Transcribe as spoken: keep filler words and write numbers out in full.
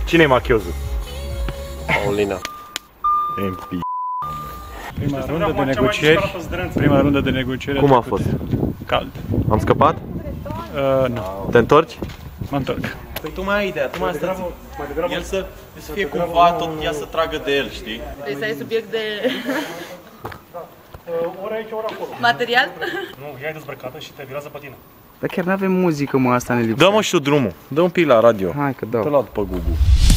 Cine-i machiozul? Paulina. M P. Prima rundă de negocieri. Prima rundă de negocieri. Cum a fost? Cald. Am scăpat? Uh, nu. Te întorci? Mă întorc. Păi tu mai ai ideea, tu mai asta el să, să fie cumva tot ea să tragă de el, știi? Vrei să ai subiect de... Ori aici, ori acolo. material? Nu, ea e dezbrăcată și te virează pe tine. Dar chiar n-avem muzică, mă, asta ne lipsește. Dă-mă și tu drumul. Dă un pic la radio. Hai că dau. Te luat pe Google.